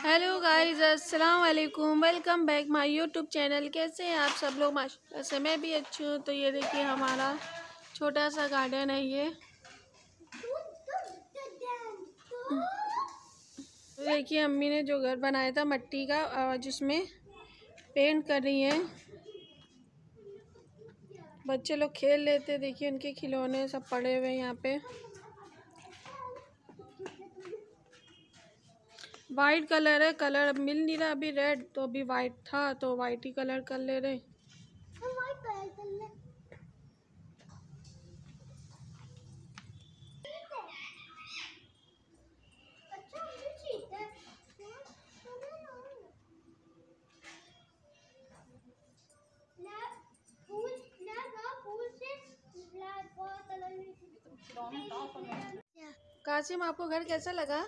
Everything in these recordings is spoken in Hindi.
हेलो गाइस, अस्सलाम वालेकुम। Welcome back my YouTube channel. कैसे हैं आप सब लोग? माशाल्लाह से मैं भी अच्छी हूँ। तो ये देखिए हमारा छोटा सा गार्डन है ये। तो देखिए अम्मी ने जो घर बनाया था मिट्टी का, जिसमें पेंट कर रही हैं। बच्चे लोग खेल लेते, देखिए उनके खिलौने सब पड़े हुए हैं यहाँ पे। वाइट कलर है, कलर अब मिल नहीं रहा। अभी रेड तो अभी वाइट था तो वाइट ही कलर कर ले रहे। कासिम, आपको घर कैसा लगा?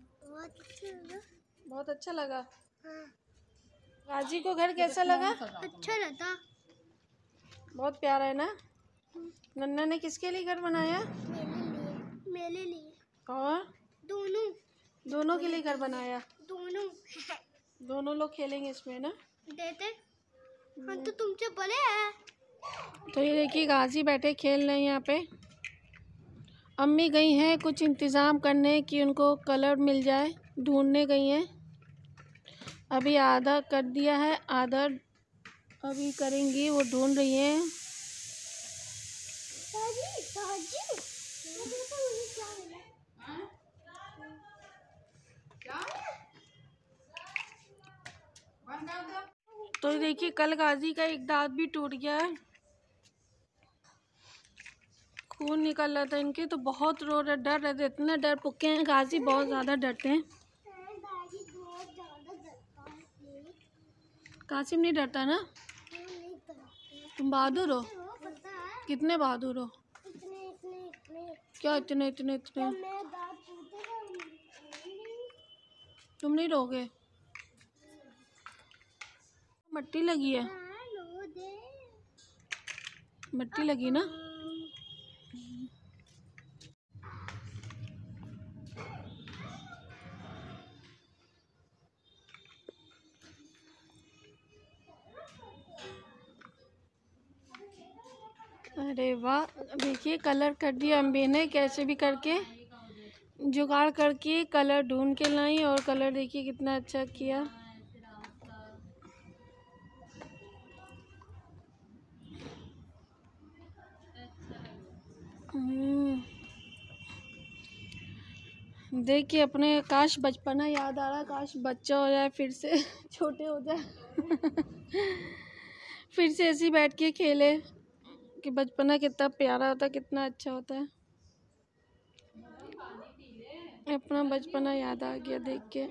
बहुत अच्छा लगा। हाँ। गाजी को घर कैसा लगा? अच्छा लगा। बहुत प्यारा है ना। नन्ना ने किसके लिए घर बनाया? मेरे लिए और दोनों के लिए घर बनाया। दोनों लोग खेलेंगे इसमें ना। देते हाँ, तो तुमसे बड़े हैं। तो ये देखिए गाजी बैठे खेल रहे हैं यहाँ पे। अम्मी गई हैं कुछ इंतज़ाम करने कि उनको कलर मिल जाए, ढूंढने गई हैं। अभी आधा कर दिया है, आधा अभी करेंगी, वो ढूंढ रही हैं। तो देखिए कल गाजी का एक दांत भी टूट गया है, खून निकल रहा था इनके। तो बहुत रो रहे, डर रहे थे, इतने डर पुके हैं। गाजी बहुत ज़्यादा डरते हैं। कासिम नहीं डरता ना? तुम बहादुर हो। कितने बहादुर हो? क्या इतने इतने इतने? तुम नहीं रोगे? मिट्टी लगी है, मिट्टी लगी ना। अरे वाह, देखिए कलर कर दिया अम्बी ने, कैसे भी करके जुगाड़ करके कलर ढूंढ के लाई। और कलर देखिए कितना अच्छा किया। देखिए अपने काश बचपना याद आ रहा, काश बच्चा हो जाए फिर से छोटे हो जाए फिर से ऐसे ही बैठ के खेले कि बचपना कितना प्यारा होता, कितना अच्छा होता है। अपना बचपना याद आ गया देख के।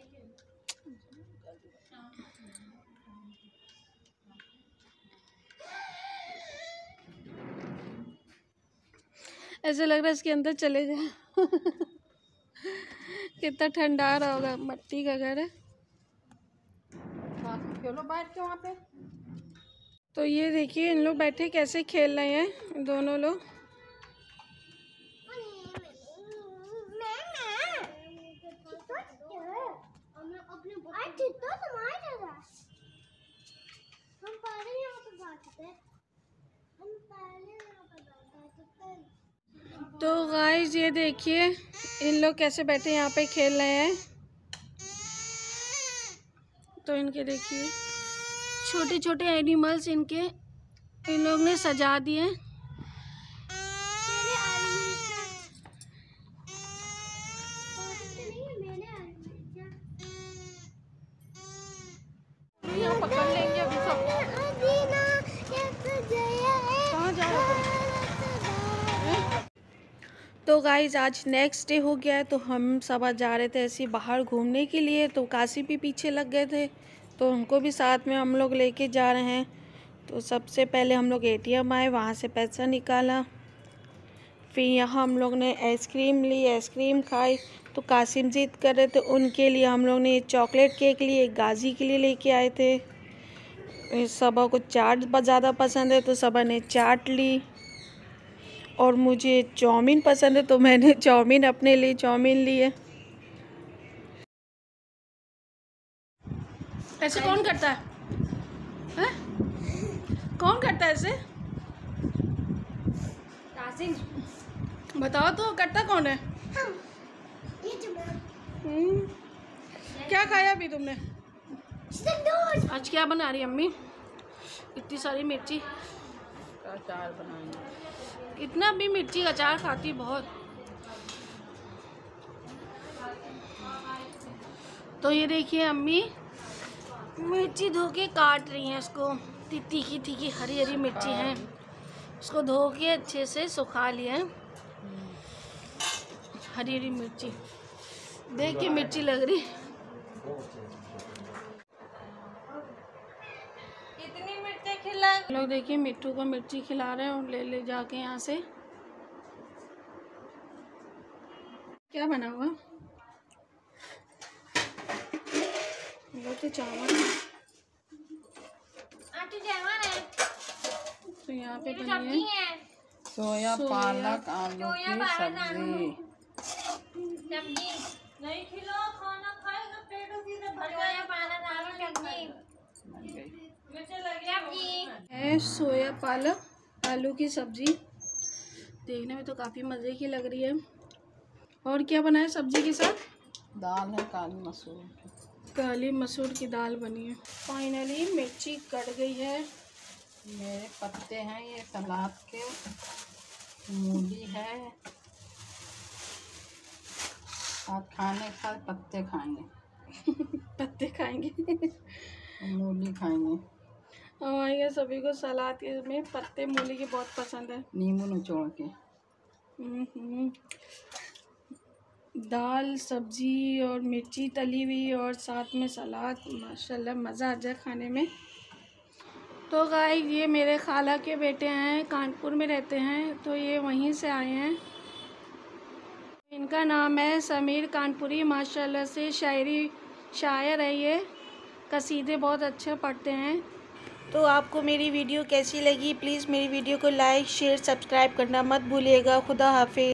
ऐसे लग रहा है इसके अंदर चले जाए कितना ठंडा रहा होगा, मिट्टी का घर है। चलो बैठ के वहाँ पे। तो ये देखिए इन लोग बैठे कैसे खेल रहे हैं दोनों लोग। तो गाइस ये देखिए इन लोग कैसे बैठे यहाँ पे खेल रहे हैं। तो इनके देखिए छोटे छोटे एनिमल्स इनके इन लोग ने सजा दिए। पकड़ लेंगे अभी सब। कहाँ जा रहे तुम? तो गाइज आज नेक्स्ट डे हो गया है। तो हम सब आज जा रहे थे ऐसे बाहर घूमने के लिए। तो काशी भी पीछे लग गए थे, तो उनको भी साथ में हम लोग लेके जा रहे हैं। तो सबसे पहले हम लोग एटीएम आए, वहाँ से पैसा निकाला। फिर यहाँ हम लोग ने आइसक्रीम ली, आइसक्रीम खाई। तो कासिम जिद कर रहे थे, उनके लिए हम लोग ने चॉकलेट केक लिए, गाजी के लिए लेके आए थे। सबा को चाट ज़्यादा पसंद है तो सबा ने चाट ली। और मुझे चाउमीन पसंद है तो मैंने चाउमीन अपने लिए चाउमीन लिए। ऐसे कौन करता है? हैं? कौन करता है ऐसे? ताजिम। बताओ तो करता कौन है? क्या खाया अभी तुमने? आज क्या बना रही है अम्मी? इतनी सारी मिर्ची का अचार बनाएंगे। इतना भी मिर्ची का अचार खाती बहुत। तो ये देखिए अम्मी मिर्ची धो के काट रही हैं इसको। तीखी तीखी हरी हरी मिर्ची है, इसको धो के अच्छे से सुखा लिया है। हरी हरी मिर्ची देख के मिर्ची लग रही। कितनी मिर्ची खिला? लोग देखिए मिट्टू को मिर्ची खिला रहे हैं और ले जाके यहाँ से। क्या बना हुआ? वो तो चावल तो यहाँ पे बनी है सोया पालक आलू की सब्जी। नहीं खिलो, खाना खाएगा पेट सीधे भर जाएगा। है सोया पालक आलू की सब्जी। देखने में तो काफ़ी मज़े की लग रही है। और क्या बना है सब्जी के साथ? दाल है काली मसूर की। काली मसूर की दाल बनी है। फाइनली मिर्ची कट गई है। मेरे पत्ते हैं ये सलाद के, मूली है और खाने के साथ पत्ते खाएंगे। पत्ते खाएंगे मूली खाएंगे। हमारे यहाँ सभी को सलाद के में पत्ते मूली के बहुत पसंद है। नींबू निचोड़ के। दाल सब्जी और मिर्ची तली हुई और साथ में सलाद, माशाल्लाह मज़ा आ जाए खाने में। तो गाइस ये मेरे खाला के बेटे हैं, कानपुर में रहते हैं, तो ये वहीं से आए हैं। इनका नाम है समीर कानपुरी। माशाल्लाह से शायर है ये, कसीदे बहुत अच्छे पढ़ते हैं। तो आपको मेरी वीडियो कैसी लगी? प्लीज़ मेरी वीडियो को लाइक शेयर सब्सक्राइब करना मत भूलिएगा। खुदा हाफिज़।